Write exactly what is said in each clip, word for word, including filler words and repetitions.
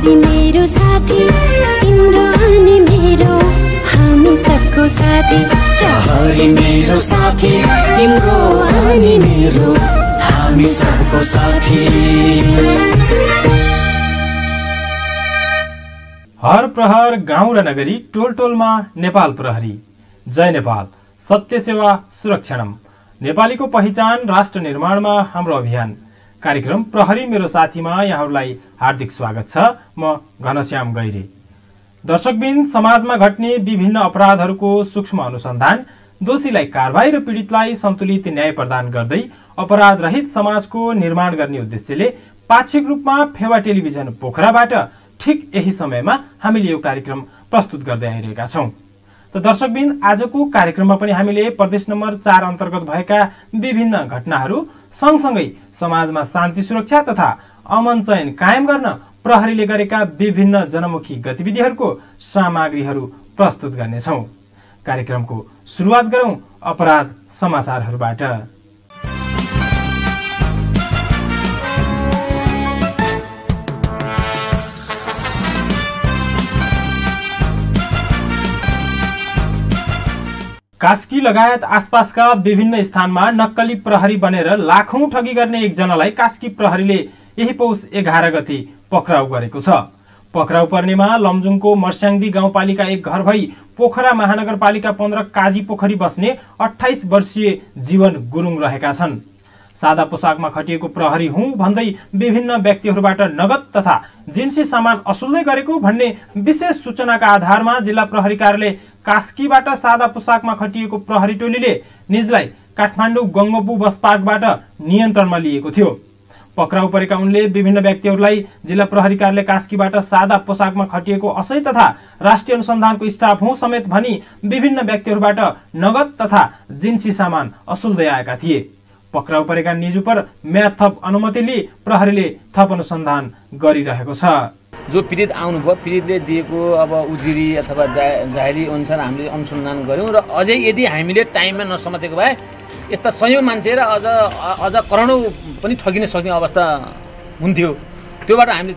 प्रहरी मेरो साथी तिम्रो अनि मेरो हामी सबको साथी प्रहरी मेरो साथी तिम्रो अनि मेरो हामी सबको साथी। हर प्रहर गाउँ र नगरी टोल टोलमा नेपाल प्रहरी। जय नेपाल, सत्य सेवा सुरक्षणम। नेपालीको पहिचान राष्ट्र निर्माणमा हाम्रो अभियान कार्यक्रम प्रहरी मेरो साथीमा यहाँहरूलाई हार्दिक स्वागत छ। म घनश्याम गैरे। दर्शकबिन, समाजमा घट्ने विभिन्न अपराधहरूको सूक्ष्म अनुसन्धान, दोषीलाई कारबाही र पीडितलाई सन्तुलित न्याय प्रदान गर्दै अपराध रहित समाजको निर्माण गर्ने उद्देश्यले पाक्षिक रूपमा फेवा टेलिभिजन पोखराबाट ठिक यही समयमा हामीले यो कार्यक्रम प्रस्तुत गर्दै आइरहेका छौँ। त दर्शकबिन, आजको कार्यक्रममा पनि हामीले प्रदेश नम्बर चार अन्तर्गत भएका विभिन्न घटनाहरू सँगसँगै समाजमा शान्ति सुरक्षा तथा अमन चयन कायम गर्न प्रहरीले गरेका विभिन्न जनमुखी गतिविधिहरूको सामग्रीहरू प्रस्तुत गर्नेछौँ। कार्यक्रमको सुरुवात गरौँ अपराध समाचारहरूबाट। कास्की लगायत आसपासका विभिन्न स्थानमा नक्कली प्रहरी बनेर लाखौं ठगी गर्ने एकजनालाई कास्की प्रहरीले यही पौष एघार गते पक्राउ गरेको छ। पक्राउ पर्नेमा लमजुङको मर्स्याङ्दी गाउँपालिका एक घर भई पोखरा महानगरपालिका पन्ध्र काजी पोखरी बस्ने अठाइस वर्षीय जीवन गुरुङ रहेका छन्। सादा पोसाकमा खटिएको प्रहरी हुँ भन्दै विभिन्न व्यक्तिहरूबाट नगद तथा जिन्सी सामान असुल्दै गरेको भन्ने विशेष सूचनाका आधारमा जिल्ला प्रहरी कार्यालय कास्कीबाट सादा पोसाकमा खटिएको प्रहरी टोलीले निजलाई काठमाडौँ गङ्गबु बस पार्कबाट नियन्त्रणमा लिएको थियो। पक्राउ परेका उनले विभिन्न व्यक्तिहरूलाई जिल्ला प्रहरी कार्यालय कास्कीबाट सादा पोसाकमा खटिएको असै तथा राष्ट्रिय अनुसन्धानको स्टाफ हुँ समेत भनी विभिन्न व्यक्तिहरूबाट नगद तथा जिन्सी सामान असुल्दै आएका थिए। पक्राउ परेका निजुपर म्याद थप अनुमति लिई प्रहरीले थप अनुसन्धान गरिरहेको छ। जो पीडित आउनुभयो, पीडितले दिएको अब उजुरी अथवा जा जाहेरी अनुसार हामीले अनुसन्धान गऱ्यौँ र अझै यदि हामीले टाइममा नसमातेको भए यस्ता सयौँ मान्छे र अझ अझ करोडौँ पनि ठगिन सक्ने अवस्था हुन्थ्यो। त्योबाट हामीले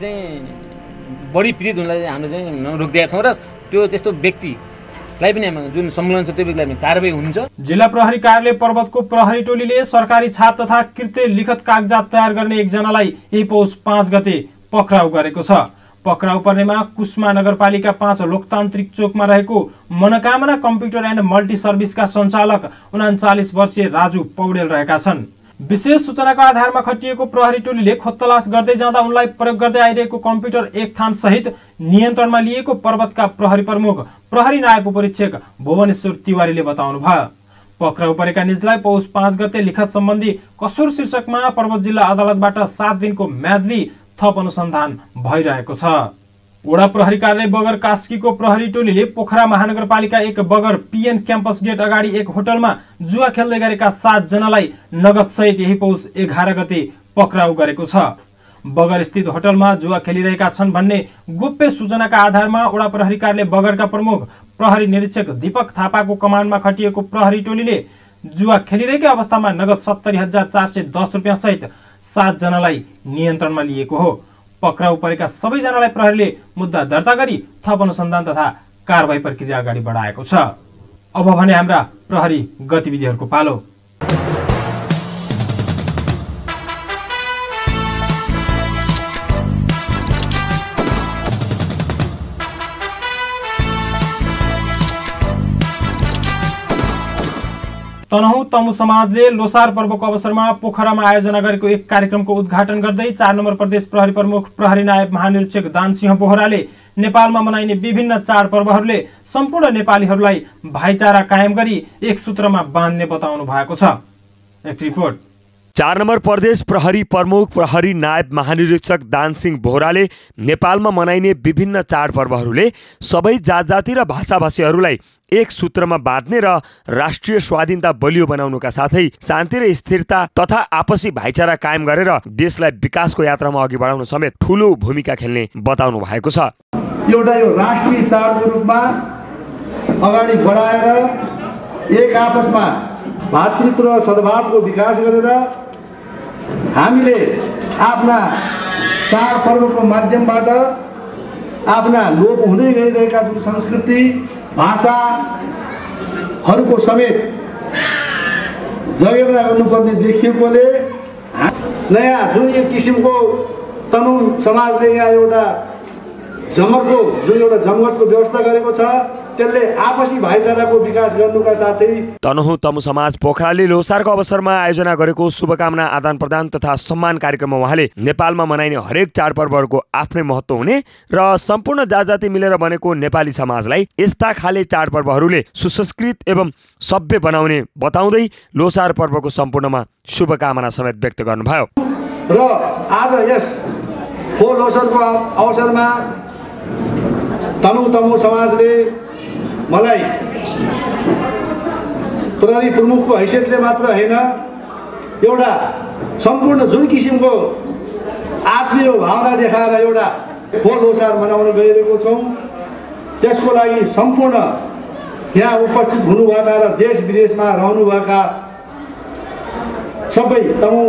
चाहिँ बढी पीडित हुनलाई हामीले चाहिँ रोकिदिएका छौँ र त्यो त्यस्तो व्यक्तिलाई पनि जुन सम्मेलन छ त्यो व्यक्तिलाई पनि कारबाही हुन्छ। जिल्ला प्रहरी कार्यालय पर्वतको प्रहरी टोलीले सरकारी छाप तथा कृत्य लिखित कागजात तयार गर्ने एकजनालाई यही पौष पाँच गते पक्राउ गरेको छ। पक्राउ पर्नेमा कुस्मा नगरपालिका पाँच लोकतान्त्रिक चोकमा रहेको मनोकामना कम्प्युटर एन्ड मल्टी सर्भिसका सञ्चालक उनाचालिस वर्षीय राजु पौडेल रहेका छन्। विशेष सूचनाको आधारमा खटिएको प्रहरी टोलीले खोजतलास गर्दै जाँदा उनलाई प्रयोग गर्दै आइरहेको कम्प्युटर एक थान सहित नियन्त्रणमा लिएको पर्वतका प्रहरी प्रमुख प्रहरी नायब उपरीक्षक भुवनेश्वर तिवारीले बताउनुभयो। पक्राउ परेका निजलाई पौष पाँच गते लिखत सम्बन्धी कसुर शीर्षकमा पर्वत जिल्ला अदालतबाट सात दिनको म्याद लिई थप अनुसन्धान भइरहेको छ। वडा प्रहरी कार्यालय बगर कास्कीको प्रहरी टोलीले पोखरा महानगरपालिका एक बगर पिएन क्याम्पस गेट अगाडि एक होटलमा जुवा खेल्दै गरेका सात जनालाई नगद सहित यही पौष एघार गते पक्राउ गरेको छ। बगर स्थित होटलमा जुवा खेलिरहेका छन् भन्ने गोप्य सूचनाका आधारमा वडा प्रहरी कार्यालय बगरका प्रमुख प्रहरी निरीक्षक दीपक थापाको कमान्डमा खटिएको प्रहरी टोलीले जुवा खेलिरहेकै अवस्थामा नगद सत्तरी हजार चार सय दस रुपियाँ सहित सात जनालाई नियन्त्रणमा लिएको हो। पक्राउ परेका सबैजनालाई प्रहरीले मुद्दा दर्ता गरी थप अनुसन्धान तथा कारबाही प्रक्रिया अगाडि बढाएको छ। अब भने हाम्रा प्रहरी गतिविधिहरूको पालो। तनहुँ तमु समाजले लोसार पर्वको अवसरमा पोखरामा आयोजना गरेको एक कार्यक्रमको उद्घाटन गर्दै चार नम्बर प्रदेश प्रहरी प्रमुख प्रहरी नायब महानिरीक्षक दानसिंह बोहराले नेपालमा मनाइने विभिन्न चाडपर्वहरूले सम्पूर्ण नेपालीहरूलाई भाइचारा कायम गरी एक सूत्रमा बाँध्ने बताउनु भएको छ। एक रिपोर्ट। चार नम्बर प्रदेश प्रहरी प्रमुख प्रहरी नायब महानिरीक्षक दानसिंह बोहराले नेपालमा मनाइने विभिन्न चाडपर्वहरूले सबै जात जाति र भाषाभाषीहरूलाई एक सूत्रमा बाँध्ने र राष्ट्रिय स्वाधीनता बलियो बनाउनुका साथै शान्ति र स्थिरता तथा आपसी भाइचारा कायम गरेर देशलाई विकासको यात्रामा अघि बढाउन समेत ठूलो भूमिका खेल्ने बताउनु भएको छ। एउटा यो राष्ट्रिय चाडको रूपमा अगाडि बढाएर एक आपसमा भातृत्व र सद्भावको विकास गरेर हामीले आफ्ना चाडपर्वको माध्यमबाट आफ्ना लोप हुँदै गइरहेका जुन संस्कृति भाषाहरूको समेत जगेर्ना गर्नुपर्ने देखिएकोले नयाँ जुन एक किसिमको तनहुँ समाजले यहाँ एउटा जमरको जुन एउटा जमघटको व्यवस्था गरेको छ त्यसले आपसी भाइचाराको विकास गर्नुका साथै तनहुँ तमु समाज पोखराले लोसारको अवसरमा आयोजना गरेको शुभकामना आदान प्रदान तथा सम्मान कार्यक्रममा उहाँले नेपालमा मनाइने हरेक चाडपर्वहरूको आफ्नै महत्त्व हुने र सम्पूर्ण जातजाति मिलेर बनेको नेपाली समाजलाई यस्ता खाले चाडपर्वहरूले सुसंस्कृत एवं सभ्य बनाउने बताउँदै लोसार पर्वको सम्पूर्णमा शुभकामना समेत व्यक्त गर्नुभयो। र आज यस हो लोसारको अवसरमा तनहुँ तमु समाजले मलाई प्रहरी प्रमुखको हैसियतले मात्र होइन एउटा सम्पूर्ण जुन किसिमको आत्मीय भावना देखाएर एउटा हो लोसार मनाउन गइरहेको छौँ त्यसको लागि सम्पूर्ण यहाँ उपस्थित हुनुभएका र देश विदेशमा रहनुभएका सबै तमु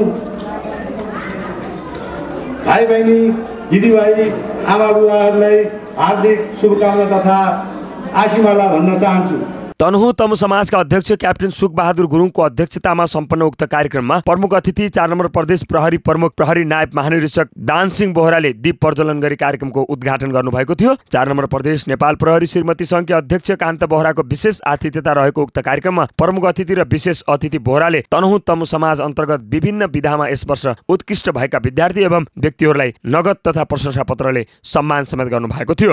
भाइ बहिनी दिदीभाइ आमा बुवाहरूलाई हार्दिक शुभकामना तथा आशीर्वाद भन्न चाहन्छु। तनहुँ तमु समाजका अध्यक्ष क्याप्टेन सुखबहादुर गुरुङको अध्यक्षतामा सम्पन्न उक्त कार्यक्रममा प्रमुख अतिथि चार नम्बर प्रदेश प्रहरी प्रमुख प्रहरी नायब महानिरीक्षक दानसिंह बोहराले दीप प्रज्वलन गरी कार्यक्रमको उद्घाटन गर्नुभएको थियो। चार नम्बर प्रदेश नेपाल प्रहरी श्रीमती सङ्घकी अध्यक्ष कान्त बोहराको विशेष आतिथ्यता रहेको उक्त कार्यक्रममा प्रमुख अतिथि र विशेष अतिथि बोहराले तनहुँ तमु समाज अन्तर्गत विभिन्न विधामा यस वर्ष उत्कृष्ट भएका विद्यार्थी एवं व्यक्तिहरूलाई नगद तथा प्रशंसा पत्रले सम्मान समेत गर्नुभएको थियो।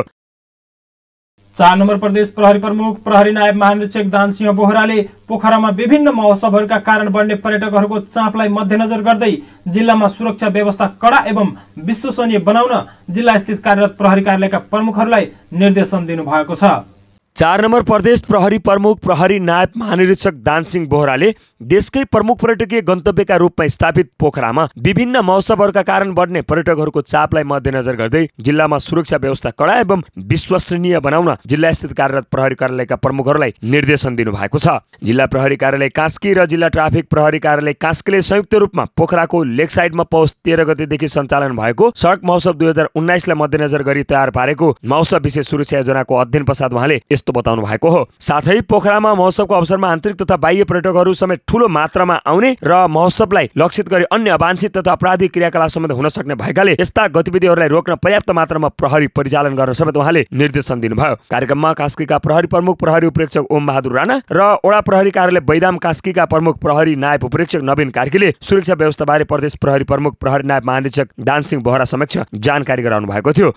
चार नम्बर प्रदेश प्रहरी प्रमुख प्रहरी नायब महानिरीक्षक दानसिंह बोहराले पोखरामा विभिन्न महोत्सवहरूका कारण बढ्ने पर्यटकहरूको चापलाई मध्यनजर गर्दै जिल्लामा सुरक्षा व्यवस्था कडा एवं विश्वसनीय बनाउन जिल्ला स्थित कार्यरत प्रहरी कार्यालयका प्रमुखहरूलाई निर्देशन दिनुभएको छ। चार नम्बर प्रदेश प्रहरी प्रमुख प्रहरी नायब महानिरीक्षक दानसिंह बोहराले देशकै प्रमुख पर्यटकीय गन्तव्यका रूपमा स्थापित पोखरामा विभिन्न महोत्सवहरूका कारण बढ्ने पर्यटकहरूको चापलाई मध्यनजर गर्दै जिल्लामा सुरक्षा व्यवस्था कडा एवं विश्वसनीय बनाउन जिल्ला स्थित कार्यरत प्रहरी कार्यालयका प्रमुखहरूलाई निर्देशन दिनुभएको छ। जिल्ला प्रहरी कार्यालय कास्की र जिल्ला ट्राफिक प्रहरी कार्यालय कास्कीले संयुक्त रूपमा पोखराको लेक साइडमा पौष तेह्र गतेदेखि सञ्चालन भएको सडक महोत्सव दुई हजार उन्नाइसलाई मध्यनजर गरी तयार पारेको महोत्सव विशेष सुरक्षा योजनाको अध्ययन पश्चात उहाँले यस्तो बताउनु भएको हो। साथै पोखरामा महोत्सवको अवसरमा आन्तरिक तथा बाह्य पर्यटकहरू समेत ठूलो मात्रामा आउने र महोत्सवलाई लक्षित गरी अन्य अवांछित तथा अपराधिक क्रियाकलाप समेत हुन सक्ने भएकाले यस्ता गतिविधिहरूलाई रोक्न पर्याप्त मात्रामा प्रहरी परिचालन गर्न समेत उहाँले निर्देशन दिनुभयो। कार्यक्रममा कास्कीका प्रहरी प्रमुख प्रहरी उपरीक्षक ओम बहादुर राणा र वडा प्रहरी कार्यालय बैदाम कास्कीका प्रमुख प्रहरी नायब उपरीक्षक नवीन कार्कीले सुरक्षा व्यवस्थाबारे प्रदेश प्रहरी प्रमुख प्रहरी नायब महानिरीक्षक दानसिंह बोहरा समक्ष जानकारी गराउनु भएको थियो।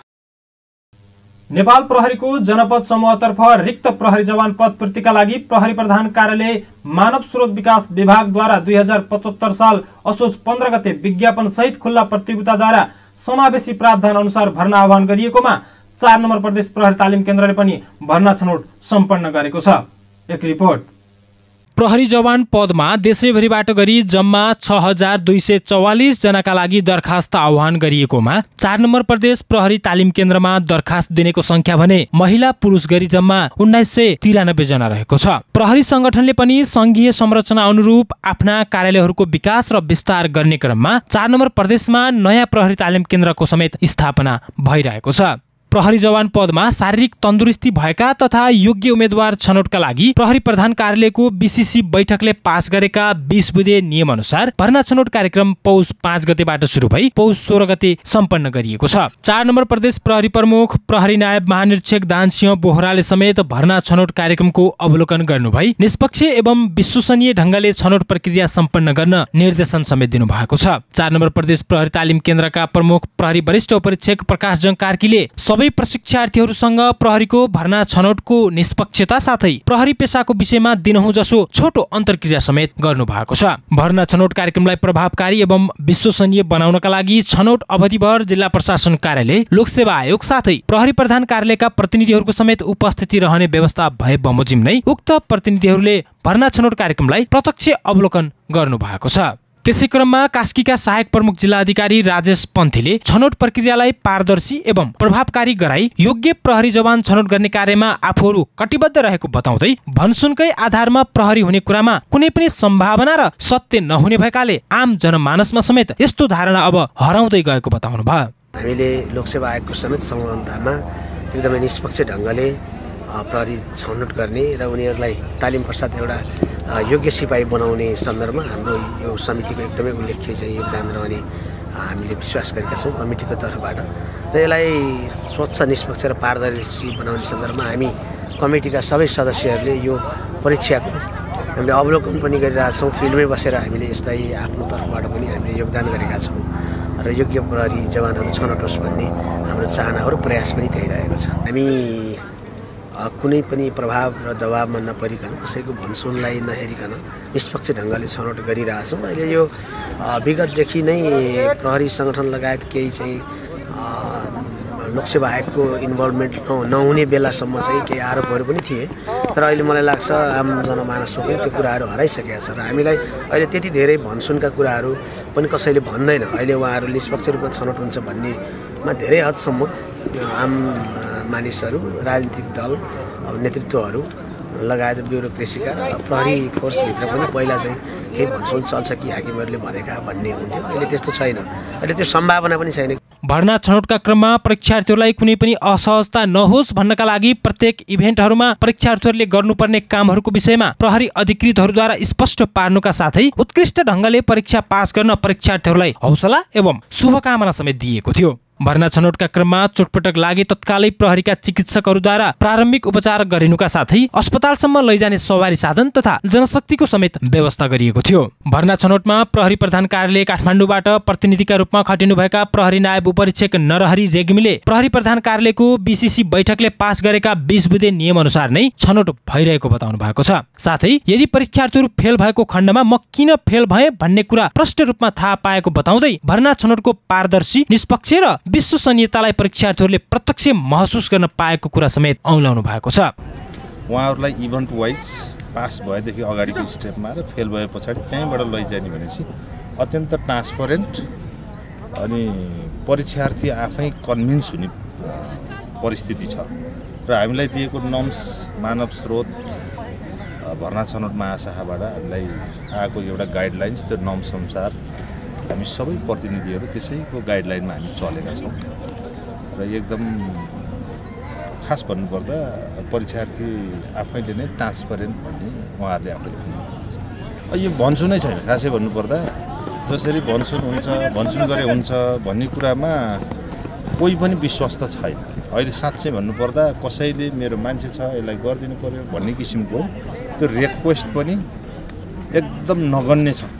नेपाल प्रहरीको जनपद समूहतर्फ रिक्त प्रहरी जवान पद पूर्तिका लागि प्रहरी प्रधान कार्यालय मानव स्रोत विकास विभागद्वारा दुई हजार पचहत्तर साल असोज पन्ध्र गते विज्ञापन सहित खुल्ला प्रतियोगिताद्वारा समावेशी प्रावधान अनुसार भर्ना आह्वान गरिएकोमा चार नम्बर प्रदेश प्रहरी तालिम केन्द्रले पनि भर्ना छनौट सम्पन्न गरेको छ। एक रिपोर्ट। प्रहरी जवान पदमा देशैभरिबाट गरी जम्मा छ हजार दुई सय चौवालिस जनाका लागि दरखास्त आह्वान गरिएकोमा चार नम्बर प्रदेश प्रहरी तालिम केन्द्रमा दरखास्त दिनेको संख्या भने महिला पुरुष गरी जम्मा उन्नाइस सय तिरानब्बे जना रहेको छ। प्रहरी संगठनले पनि संघीय संरचना अनुरूप आफ्ना कार्यालयहरूको विकास र विस्तार गर्ने क्रममा चार नम्बर प्रदेशमा नयाँ प्रहरी तालिम केन्द्रको समेत स्थापना भइरहेको छ। प्रहरी जवान पदमा शारीरिक तन्दुरुस्ती भएका तथा योग्य उम्मेद्वार छनौटका लागि प्रहरी प्रधान कार्यालयको बीसीसी बैठकले पास गरेका बीस बुँदे नियम अनुसार भर्ना छनौट कार्यक्रम पौष पाँच गतेबाट सुरु भई पौष सोह्र गते सम्पन्न गरिएको छ। चार नम्बर प्रदेश प्रहरी प्रमुख प्रहरी नायब महानिरीक्षक दानसिंह बोहराले समेत भर्ना छनौट कार्यक्रमको अवलोकन गर्नुभई निष्पक्ष एवं विश्वसनीय ढंगले छनौट प्रक्रिया सम्पन्न गर्न निर्देशन समेत दिनु भएको छ। चार नम्बर प्रदेश प्रहरी तालिम केन्द्रका प्रमुख प्रहरी वरिष्ठ उपरीक्षक प्रकाश जङ कार्कीले सबै प्रशिक्षार्थीहरूसँग प्रहरीको भर्ना छनौटको निष्पक्षता साथै प्रहरी पेसाको विषयमा दिनहुँ जसो छोटो अन्तर्क्रिया समेत गर्नु भएको छ। भर्ना छनौट कार्यक्रमलाई प्रभावकारी एवं विश्वसनीय बनाउनका लागि छनौट अवधिभर जिल्ला प्रशासन कार्यालय, लोकसेवा आयोग साथै प्रहरी प्रधान कार्यालयका प्रतिनिधिहरूको समेत उपस्थिति रहने व्यवस्था भए बमोजिम नै उक्त प्रतिनिधिहरूले भर्ना छनौट कार्यक्रमलाई प्रत्यक्ष अवलोकन गर्नु भएको छ। त्यसै क्रममा कास्कीका सहायक प्रमुख जिल्ला अधिकारी राजेश पन्थीले छनौट प्रक्रियालाई पारदर्शी एवं प्रभावकारी गराई योग्य प्रहरी जवान छनौट गर्ने कार्यमा आफूहरू कटिबद्ध रहेको बताउँदै भन्सुनकै आधारमा प्रहरी हुने कुरामा कुनै पनि सम्भावना र सत्य नहुने भएकाले आम जनमानसमा समेत यस्तो धारणा अब हराउँदै गएको बताउनु भयो। हामीले लोकसेवा आयोगको समेत संलग्नतामा एकदमै निष्पक्ष ढङ्गले प्रहरी छनौट गर्ने र उनीहरूलाई तालिम पश्चात एउटा योग्य सिपाही बनाउने सन्दर्भमा हाम्रो यो समितिको एकदमै उल्लेख्य चाहिँ योगदान रहने हामीले विश्वास गरेका छौँ कमिटीको तर्फबाट र यसलाई स्वच्छ निष्पक्ष र पारदर्शी बनाउने सन्दर्भमा हामी कमिटीका सबै सदस्यहरूले यो परीक्षाको हामीले अवलोकन पनि गरिरहेका छौँ फिल्डमै बसेर हामीले यसलाई आफ्नो तर्फबाट पनि हामीले योगदान गरेका छौँ र योग्य प्रहरी जवानहरू छनौट होस् भन्ने हाम्रो चाहना र प्रयास पनि त्यही रहेको छ। हामी कुनै पनि प्रभाव र दबावमा नपरिकन कसैको भनसुनलाई नहेरिकन निष्पक्ष ढङ्गले छनौट गरिरहेछौँ। अहिले यो विगतदेखि नै प्रहरी सङ्गठन लगायत केही चाहिँ लोकसेवा आयोगको इन्भल्भमेन्ट नहुने बेलासम्म चाहिँ केही आरोपहरू पनि थिए, तर अहिले मलाई लाग्छ आम जनमानसमा पनि त्यो कुराहरू हराइसकेका छ र हामीलाई अहिले त्यति धेरै भनसुनका कुराहरू पनि कसैले भन्दैन। अहिले उहाँहरू निष्पक्ष रूपमा छनौट हुन्छ भन्नेमा धेरै हदसम्म आम मानिसहरू, राजनीतिक दल, नेतृत्वहरू लगायत ब्युरोक्रेसीका र प्रहरी फोर्सभित्र पनि पहिला चाहिँ केही भनसुन चल्छ कि हाकिमहरूले भनेका भन्ने हुन्थ्यो, अहिले त्यस्तो छैन। अहिले त्यो सम्भावना पनि छैन। भर्ना छनौटका क्रममा परीक्षार्थीहरूलाई कुनै पनि असहजता नहोस् भन्नका लागि प्रत्येक इभेन्टहरूमा परीक्षार्थीहरूले गर्नुपर्ने कामहरूको विषयमा प्रहरी अधिकृतहरूद्वारा स्पष्ट पार्नुका साथै उत्कृष्ट ढङ्गले परीक्षा पास गर्न परीक्षार्थीहरूलाई हौसला एवं शुभकामना समेत दिएको थियो। भर्ना छनौटका क्रममा चोटपटक लागे तत्कालै प्रहरीका चिकित्सकहरूद्वारा प्रारम्भिक उपचार गरिनुका साथै अस्पतालसम्म लैजाने सवारी साधन तथा जनशक्तिको समेत व्यवस्था गरिएको थियो। भर्ना छनौटमा प्रहरी प्रधान कार्यालय काठमाडौँबाट प्रतिनिधिका रूपमा खटिनुभएका प्रहरी नायब उपरीक्षक नरहरी रेग्मीले प्रहरी प्रधान कार्यालयको बीसीसी बैठकले पास गरेका बीस बुँदे नियम अनुसार नै छनौट भइरहेको बताउनु भएको छ। साथै यदि परीक्षार्थीहरू फेल भएको खण्डमा म किन फेल भए भन्ने कुरा प्रष्ट रूपमा थाहा पाएको बताउँदै भर्ना छनौटको पारदर्शी, निष्पक्ष र विश्वसनीयतालाई परीक्षार्थीहरूले प्रत्यक्ष महसुस गर्न पाएको कुरा समेत औँल्याउनु भएको छ। उहाँहरूलाई इभेन्ट वाइज पास भएदेखि अगाडिको स्टेपमा र फेल भए पछाडि त्यहीँबाट लैजाने भनेपछि अत्यन्त ट्रान्सपरेन्ट अनि परीक्षार्थी आफै कन्भिन्स हुने परिस्थिति छ र हामीलाई दिएको नर्म्स मानव स्रोत भर्ना छनौट महाशाखाबाट हामीलाई आएको एउटा गाइडलाइन्स, त्यो नर्म्स अनुसार हामी सबै प्रतिनिधिहरू त्यसैको गाइडलाइनमा हामी चलेका छौँ र एकदम खास भन्नुपर्दा परीक्षार्थी आफैले नै ट्रान्सपरेन्ट भन्ने उहाँहरूले आफैले भन्नुहुन्छ। यो भनसुनै छैन खासै भन्नुपर्दा, जसरी भनसुन हुन्छ भनसुन गरे हुन्छ भन्ने कुरामा कोही पनि विश्वस्त छैन। अहिले साँच्चै भन्नुपर्दा कसैले मेरो मान्छे छ यसलाई गरिदिनु पर्यो भन्ने किसिमको त्यो रिक्वेस्ट पनि एकदम नगन्य छ।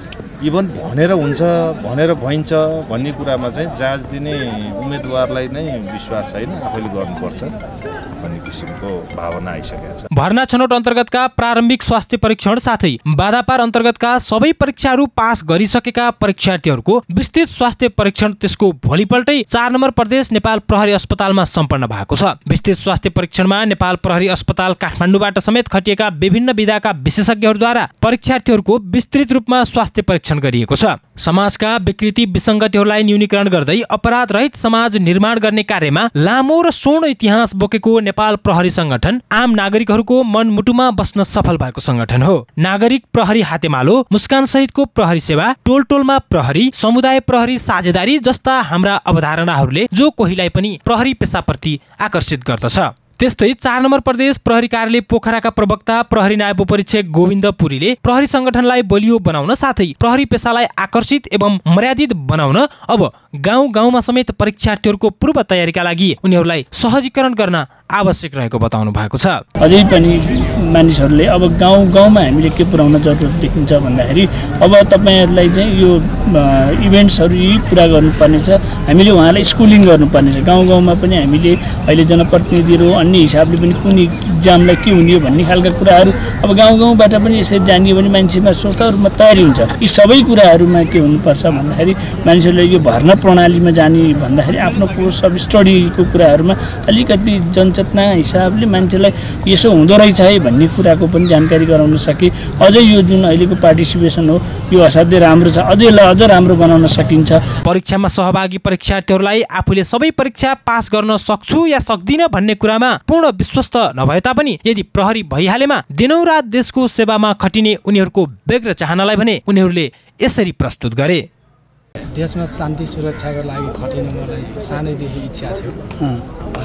इभन भनेर हुन्छ भनेर भइन्छ भन्ने कुरामा चाहिँ जाँच दिने उम्मेदवारलाई नै विश्वास छैन, आफैले गर्नुपर्छ भन्ने किसिमको भावना आइसकेको छ। भर्ना छनौट अन्तर्गतका प्रारम्भिक स्वास्थ्य परीक्षण साथै बाधापार अन्तर्गतका सबै परीक्षाहरू पास गरिसकेका परीक्षार्थीहरूको विस्तृत स्वास्थ्य परीक्षण त्यसको भोलिपल्टै चार नम्बर प्रदेश नेपाल प्रहरी अस्पतालमा सम्पन्न भएको छ। विस्तृत स्वास्थ्य परीक्षणमा नेपाल प्रहरी अस्पताल काठमाडौँबाट समेत खटिएका विभिन्न विधाका विशेषज्ञहरूद्वारा परीक्षार्थीहरूको विस्तृत रूपमा स्वास्थ्य परीक्षण गरिएको छ। समाजका विकृति विसङ्गतिहरूलाई न्यूनीकरण गर्दै अपराध रहित समाज निर्माण गर्ने कार्यमा लामो र स्वर्ण इतिहास बोकेको नेपाल प्रहरी संगठन आम नागरिकहरूको मनमुटुमा बस्न सफल भएको संगठन हो। नागरिक प्रहरी हातेमालो, मुस्कान सहितको प्रहरी सेवा, टोल टोलमा प्रहरी, समुदाय प्रहरी साझेदारी जस्ता हाम्रा अवधारणाहरूले जो कोहीलाई पनि प्रहरी पेसाप्रति आकर्षित गर्दछ। त्यस्तै चार नम्बर प्रदेश प्रहरी कार्यालय पोखराका प्रवक्ता प्रहरी नायब उपरीक्षक गोविन्द पुरीले प्रहरी संगठनलाई बलियो बनाउन साथै प्रहरी पेसालाई आकर्षित एवं मर्यादित बनाउन अब गाउँ गाउँमा समेत परीक्षार्थीहरूको पूर्व तयारीका लागि उनीहरूलाई सहजीकरण गर्न आवश्यक रहेको बताउनु भएको छ। अझै पनि मानिसहरूले अब गाउँ गाउँमा हामीले के पुर्याउन जरुरत देखिन्छ भन्दाखेरि अब तपाईँहरूलाई चाहिँ यो इभेन्ट्सहरू यी पुरा गर्नुपर्ने छ। हामीले उहाँलाई स्कुलिङ गर्नुपर्ने छ। गाउँ गाउँमा पनि हामीले अहिले जनप्रतिनिधिहरू अन्य हिसाबले पनि कुन इक्जामलाई के हुने भन्ने खालका कुराहरू अब गाउँ गाउँबाट पनि यसरी जानियो भने मान्छेमा स्वतः रूपमा तयारी हुन्छ। यी सबै कुराहरूमा के हुनुपर्छ भन्दाखेरि मानिसहरूले यो भर्ना प्रणालीमा जाने भन्दाखेरि आफ्नो कोर्स अफ स्टडीको कुराहरूमा अलिकति जनचेतना हिसाबले मान्छेलाई यसो हुँदो रहेछ है भन्ने कुराको पनि जानकारी गराउन सके अझै यो जुन अहिलेको पार्टिसिपेसन हो यो असाध्यै राम्रो छ, अझै अझ राम्रो बनाउन सकिन्छ। परीक्षामा सहभागी परीक्षार्थीहरूलाई आफूले सबै परीक्षा पास गर्न सक्छु या सक्दिन भन्ने कुरामा पूर्ण विश्वस्त नभए तापनि यदि प्रहरी भइहालेमा दिनौँ रात देशको सेवामा खटिने उनीहरूको व्यग्र चाहनालाई भने उनीहरूले यसरी प्रस्तुत गरे। देशमा शान्ति सुरक्षाको लागि खटिन मलाई सानैदेखि इच्छा थियो। अनि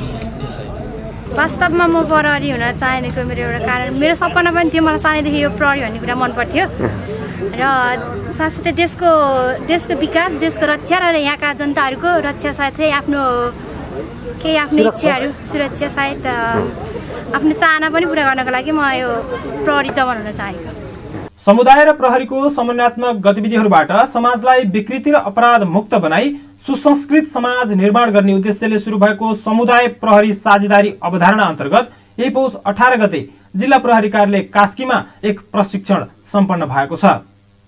त्यसैले वास्तवमा म प्रहरी हुन चाहेको मेरो एउटा कारण मेरो सपना पनि थियो मलाई सानैदेखि यो प्रहरी भन्ने कुरा मन पर्थ्यो र साथसाथै देशको देशको विकास देशको रक्षा र यहाँका जनताहरूको रक्षा साथै आफ्नो केही आफ्नो इच्छाहरू सुरक्षा सायद आफ्नो चाहना पनि पुरा गर्नको लागि म यो प्रहरी जवान हुन चाहेको। समुदाय र प्रहरीको समन्वयात्मक गतिविधिहरूबाट समाजलाई विकृति र अपराध मुक्त बनाई सुसंस्कृत समाज निर्माण गर्ने उद्देश्यले सुरु भएको समुदाय प्रहरी साझेदारी अवधारणा अन्तर्गत यही पौष अठार गते जिल्ला प्रहरी कार्यालय कास्कीमा एक प्रशिक्षण सम्पन्न भएको छ।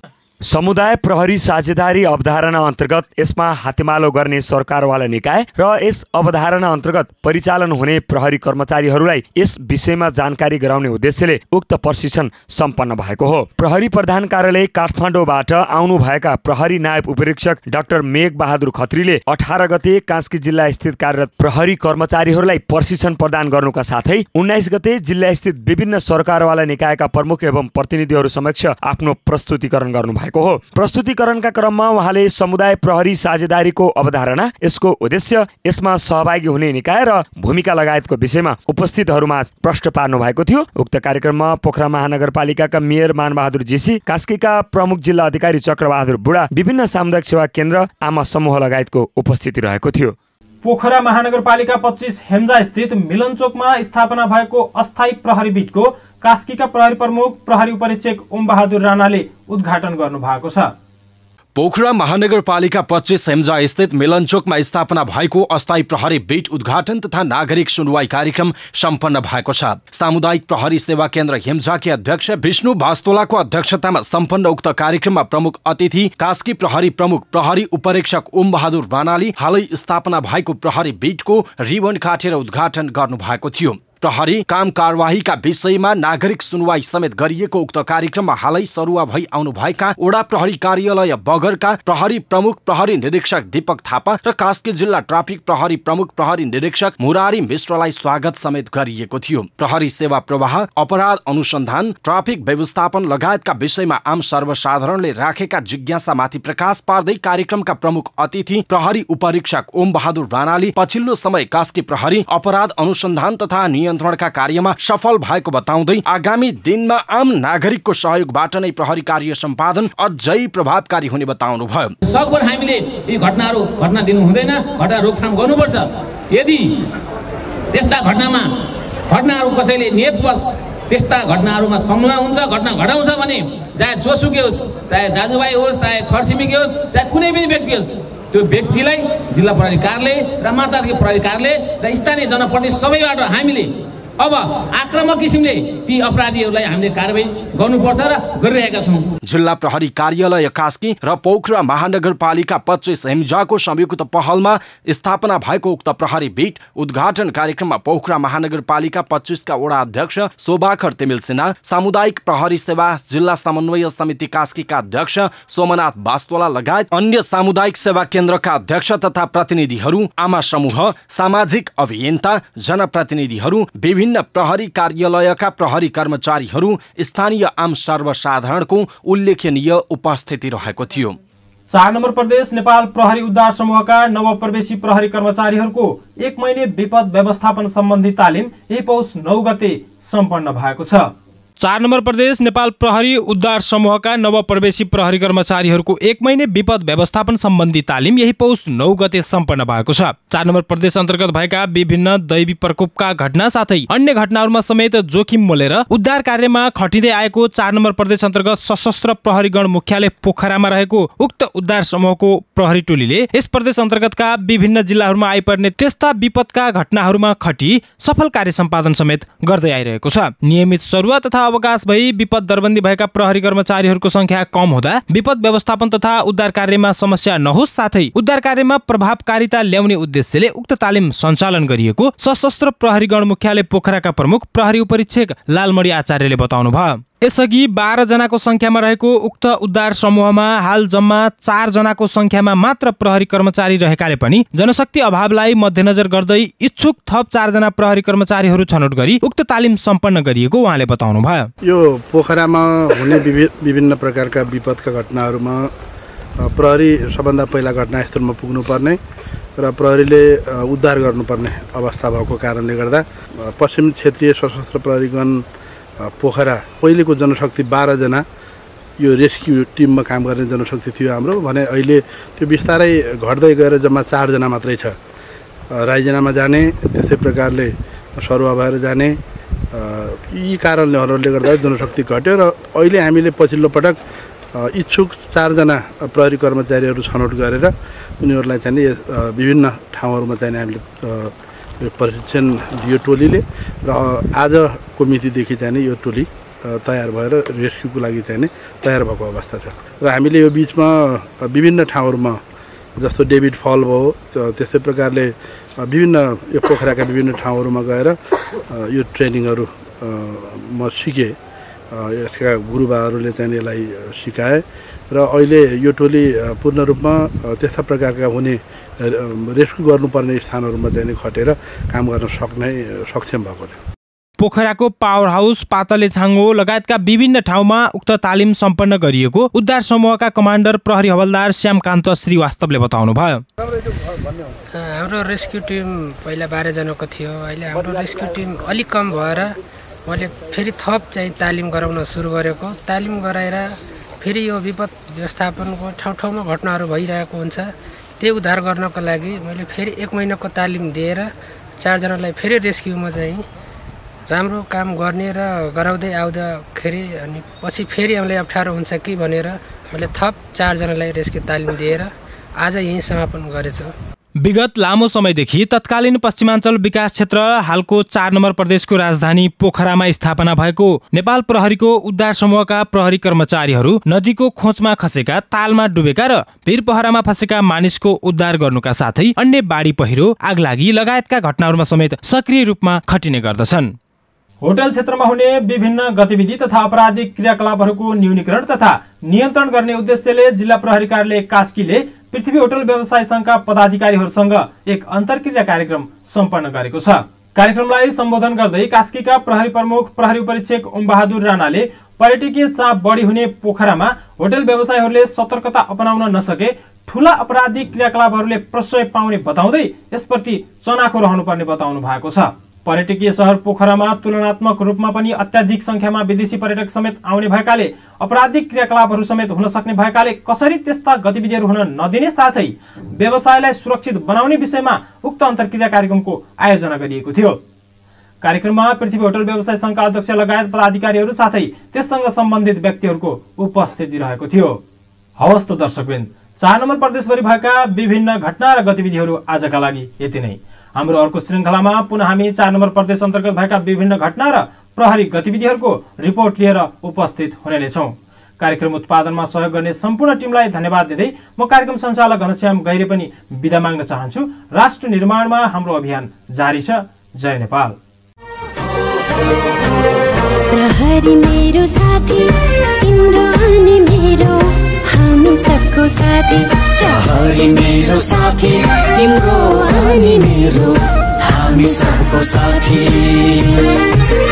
समुदाय प्रहरी साझेदारी अवधारणा अन्तर्गत यसमा हातेमालो गर्ने सरकारवाला निकाय र यस अवधारणा अन्तर्गत परिचालन हुने प्रहरी कर्मचारीहरूलाई यस विषयमा जानकारी गराउने उद्देश्यले उक्त प्रशिक्षण सम्पन्न भएको हो। प्रहरी प्रधान कार्यालय काठमाडौँबाट आउनुभएका प्रहरी नायब उपरीक्षक डाक्टर मेघ बहादुर खत्रीले अठार गते कास्की जिल्ला स्थित कार्यरत प्रहरी कर्मचारीहरूलाई प्रशिक्षण प्रदान गर्नुका साथै उन्नाइस गते जिल्ला स्थित विभिन्न सरकारवाला निकायका प्रमुख एवं प्रतिनिधिहरू समक्ष आफ्नो प्रस्तुतिकरण गर्नुभयो हो। प्रस्तुतिकरणका क्रममा उहाँले समुदाय प्रहरी साझेदारीको अवधारणा, यसको उद्देश्य, यसमा सहभागी हुने निकाय र भूमिका लगायतको विषयमा उपस्थितहरूमा प्रश्न पार्नु भएको थियो। उक्त कार्यक्रममा पोखरा महानगरपालिकाका मेयर मानबहादुर जेसी, कास्कीका प्रमुख जिल्ला अधिकारी चक्रबहादुर बुढा, विभिन्न सामुदायिक सेवा केन्द्र, आमा समूह लगायतको उपस्थिति रहेको थियो। पोखरा महानगरपालिका पच्चीस हेम्जा स्थित मिलनचोकमा स्थापना भएको अस्थायी प्रहरी बिटको कास्कीका प्रहरी प्रमुख प्रहरी उपरीक्षक ओम बहादुर राणाले उद्घाटन गर्नु भएको छ। पोखरा महानगरपालिका पच्चीस हेम्जा स्थित मिलनचोकमा स्थापना भएको अस्थायी प्रहरी बिट उद्घाटन तथा नागरिक सुनवाई कार्यक्रम सम्पन्न भएको छ। सामुदायिक प्रहरी सेवा केन्द्र हेम्जाकी अध्यक्ष विष्णु भास्तोलाको अध्यक्षतामा सम्पन्न उक्त कार्यक्रममा प्रमुख अतिथि कास्की प्रहरी प्रमुख प्रहरी उपरीक्षक ओम बहादुर राणाले हालै स्थापना भएको प्रहरी बिटको रिबन काटेर उद्घाटन गर्नु भएको थियो। प्रहरी काम कारवाहीका विषयमा नागरिक सुनवाई समेत गरिएको उक्त कार्यक्रममा हालै सरुवा भई आउनुभएका ओडा प्रहरी कार्यालय बगरका प्रहरी प्रमुख प्रहरी निरीक्षक दीपक थापा र कास्की जिल्ला ट्राफिक प्रहरी प्रमुख प्रहरी निरीक्षक मुरारी मिश्रलाई स्वागत समेत गरिएको थियो। प्रहरी सेवा प्रवाह, अपराध अनुसन्धान, ट्राफिक व्यवस्थापन लगायतका विषयमा आम सर्वसाधारणले राखेका जिज्ञासामाथि प्रकाश पार्दै कार्यक्रमका प्रमुख अतिथि प्रहरी उपरीक्षक ओम बहादुर राणाले पछिल्लो समय कास्की प्रहरी अपराध अनुसन्धान तथा नियन्त्रणका कार्यमा सफल भएको बताउँदै आगामी दिनमा आम नागरिकको सहयोगबाट नै प्रहरी कार्य सम्पादन अझै प्रभावकारी हुने बताउनुभयो। सकभर हामीले यी घटनाहरू घटना दिनु हुँदैन, घटना रोकथाम गर्नुपर्छ। यदि त्यस्ता घटनामा घटनाहरू कसैले नियतवश त्यस्ता घटनाहरूमा संलग्न हुन्छ, घटना घटाउँछ भने चाहे जोसुकै होस्, चाहे दाजुभाइ होस्, चाहे छरछिमेकी होस्, चाहे कुनै पनि व्यक्ति होस्, त्यो व्यक्तिलाई जिल्ला प्रहरी कार्यालय र मातहतकी प्रहरी कार्यालय र स्थानीय जनप्रतिनिधि सबैबाट हामीले अब आक्रामक किसिमले ती अपराधीहरूलाई हामीले कारबाही गर्नुपर्छ र गरिरहेका छौँ। जिल्ला प्रहरी कार्यालय कास्की र पोखरा महानगरपालिका पच्चीस हेम्जाको संयुक्त पहलमा स्थापना भएको उक्त प्रहरी बिट उद्घाटन कार्यक्रममा पोखरा महानगरपालिका पच्चीसका वडा अध्यक्ष शोभाकर तिमिल सिन्हा, सामुदायिक प्रहरी सेवा जिल्ला समन्वय समिति कास्कीका अध्यक्ष सोमनाथ बास्तोला लगायत अन्य सामुदायिक सेवा केन्द्रका अध्यक्ष तथा प्रतिनिधिहरू, आमा समूह, सामाजिक अभियन्ता, जनप्रतिनिधिहरू, विभिन्न प्रहरी कार्यालयका प्रहरी कर्मचारीहरू, स्थानीय आम सर्वसाधारणको उल्लेखनीय उपस्थिति रहेको थियो। चार नम्बर प्रदेश नेपाल प्रहरी उद्धार समूहका नवप्रवेशी प्रहरी कर्मचारीहरूको एक महिने विपद व्यवस्थापन सम्बन्धी तालिम यही पौष नौ गते सम्पन्न भएको छ। चार नम्बर प्रदेश नेपाल प्रहरी उद्धार समूहका नवप्रवेशी प्रहरी कर्मचारीहरूको एक महिने विपद व्यवस्थापन सम्बन्धी तालिम यही पौष नौ गते सम्पन्न भएको छ। चार नम्बर प्रदेश अन्तर्गत भएका विभिन्न दैवी प्रकोपका घटना साथै अन्य घटनाहरूमा समेत जोखिम मोलेर उद्धार कार्यमा खटिँदै आएको चार नम्बर प्रदेश अन्तर्गत सशस्त्र प्रहरी गण मुख्यालय पोखरामा रहेको उक्त उद्धार समूहको प्रहरी टोलीले यस प्रदेश अन्तर्गतका विभिन्न जिल्लाहरूमा आइपर्ने त्यस्ता विपदका घटनाहरूमा खटी सफल कार्य सम्पादन समेत गर्दै आइरहेको छ। नियमित सरुवा तथा अवकाश भई विपद दरबन्दी भएका प्रहरी कर्मचारीहरूको संख्या कम हुँदा विपद व्यवस्थापन तथा उद्धार कार्यमा समस्या नहोस् साथै उद्धार कार्यमा प्रभावकारिता ल्याउने उद्देश्यले उक्त तालिम सञ्चालन गरिएको सशस्त्र प्रहरी गण मुख्यालय पोखराका प्रमुख प्रहरी उपरीक्षक लालमणि आचार्यले बताउनुभयो। यसअघि बाह्र जनाको संख्यामा रहेको उक्त उद्धार समूहमा हाल जम्मा चार जनाको संख्यामा मात्र प्रहरी कर्मचारी रहेकाले पनि जनशक्ति अभावलाई मध्यनजर गर्दै इच्छुक थप चार जना प्रहरी कर्मचारीहरू छनौट गरी उक्त तालिम सम्पन्न गरिएको उहाँले बताउनुभयो। यो पोखरामा हुने विभिन्न प्रकारका विपदका घटनाहरूमा प्रहरी सबभन्दा पहिला घटनास्थलमा पुग्नुपर्ने र प्रहरीले उद्धार गर्नुपर्ने अवस्था भएको कारणले गर्दा पश्चिम क्षेत्रीय सशस्त्र प्रहरीगण पोखरा पहिलेको जनशक्ति बाह्रजना यो रेस्क्यु टिममा काम गर्ने जनशक्ति थियो हाम्रो भने अहिले त्यो बिस्तारै घट्दै गएर जम्मा चारजना मात्रै छ। राइजनामा जाने त्यस्तै प्रकारले सरुवा भएर जाने यी कारणहरूले गर्दा जनशक्ति घट्यो र अहिले हामीले पछिल्लो पटक इच्छुक चारजना प्रहरी कर्मचारीहरू छनौट गरेर उनीहरूलाई चाहिँ विभिन्न ठाउँहरूमा चाहिँ हामीले प्रशिक्षण दियो टोलीले र आजको मितिदेखि चाहिँ यो टोली तयार भएर रेस्क्युको लागि चाहिँ तयार भएको अवस्था छ र हामीले यो बिचमा विभिन्न ठाउँहरूमा जस्तो डेभिड फल भयो त्यस्तै प्रकारले विभिन्न यो पोखराका विभिन्न ठाउँहरूमा गएर यो ट्रेनिङहरू म सिकेँ। यसका गुरुबाहरूले चाहिँ यसलाई सिकाए र अहिले यो टोली पूर्ण रूपमा त्यस्ता प्रकारका हुने रेस्क्यु गर्नुपर्ने स्थानहरूमा चाहिँ खटेर काम गर्न सक्ने सक्षम भएको छ। पोखराको पावर हाउस, पातले छाङ्गो लगायतका विभिन्न ठाउँमा उक्त तालिम सम्पन्न गरिएको उद्धार समूहका कमान्डर प्रहरी हवलदार श्यामकान्त श्रीवास्तवले बताउनुभयो। हाम्रो रेस्क्यु टिम पहिला बाह्रजनाको थियो, अहिले हाम्रो रेस्क्यु टिम अलिक कम भएर मैले फेरि थप चाहिँ तालिम गराउन सुरु गरेको। तालिम गराएर फेरि यो विपद व्यवस्थापनको ठाउँ ठाउँमा घटनाहरू भइरहेको हुन्छ, त्यही उद्धार गर्नको लागि मैले फेरि एक महिनाको तालिम दिएर चारजनालाई फेरि रेस्क्युमा चाहिँ राम्रो काम गर्ने र गराउँदै आउँदाखेरि अनि पछि फेरि हामीलाई अप्ठ्यारो हुन्छ कि भनेर मैले थप चारजनालाई रेस्क्यु तालिम दिएर आज यहीँ समापन गरेछु। विगत लामो समयदेखि तत्कालीन पश्चिमाञ्चल विकास क्षेत्र हालको चार नम्बर प्रदेशको राजधानी पोखरामा स्थापना भएको नेपाल प्रहरीको उद्धार समूहका प्रहरी कर्मचारीहरू नदीको खोजमा खसेका, तालमा डुबेका र भिरपहरामा फँसेका मानिसको उद्धार गर्नुका साथै अन्य बाढी पहिरो, आगलागी लगायतका घटनाहरूमा समेत सक्रिय रूपमा खटिने गर्दछन्। होटल क्षेत्रमा हुने विभिन्न गतिविधि तथा आपराधिक क्रियाकलापहरूको न्यूनीकरण तथा नियन्त्रण गर्ने उद्देश्यले जिल्ला प्रहरी कार्यालय कास्कीले पृथ्वी होटल व्यवसाय संघका पदाधिकारीहरूसँग एक अन्तर्क्रिया कार्यक्रम सम्पन्न गरेको छ। कार्यक्रमलाई सम्बोधन गर्दै कास्कीका प्रहरी प्रमुख प्रहरी उपरीक्षक ओम बहादुर राणाले पर्यटकीय चाप बढी हुने पोखरामा होटल व्यवसायीहरूले सतर्कता अपनाउन नसके ठूला आपराधिक क्रियाकलापहरूले प्रश्रय पाउने बताउँदै यसप्रति चनाखो रहनुपर्ने बताउनु भएको छ। पर्यटकीय शहर पोखरामा तुलनात्मक रूपमा पनि अत्याधिक संख्यामा विदेशी पर्यटक समेत आउने भएकाले आपराधिक क्रियाकलापहरू समेत हुन सक्ने भएकाले कसरी त्यस्ता गतिविधिहरू हुन नदिने साथै व्यवसायलाई सुरक्षित बनाउने विषयमा उक्त अन्तर्क्रिया कार्यक्रमको आयोजना गरिएको थियो। कार्यक्रममा पृथ्वी होटल व्यवसाय संघका अध्यक्ष लगायत पदाधिकारीहरू साथै त्यससँग सम्बन्धित व्यक्तिहरूको उपस्थिति रहेको थियो। हवस् त दर्शकवृन्द, चार नम्बर प्रदेशभरि भएका विभिन्न घटना र गतिविधिहरू आजका लागि यति नै। हाम्रो अर्को श्रृङ्खलामा पुनः हामी चार नम्बर प्रदेश अन्तर्गत भएका विभिन्न घटना र प्रहरी गतिविधिहरूको रिपोर्ट लिएर उपस्थित हुने नै छौँ। कार्यक्रम उत्पादनमा सहयोग गर्ने सम्पूर्ण टिमलाई धन्यवाद दिँदै म कार्यक्रम सञ्चालक घनश्याम गैरे पनि बिदा माग्न चाहन्छु। राष्ट्र निर्माणमा हाम्रो अभियान जारी छ। जय नेपाल। प्रहरी मेरो साथी, तिम्रो अनि मेरो, हामी सबको साथी। प्रहरी मेरो साथी, तिम्रो अनि मेरो, हामी सबको साथी।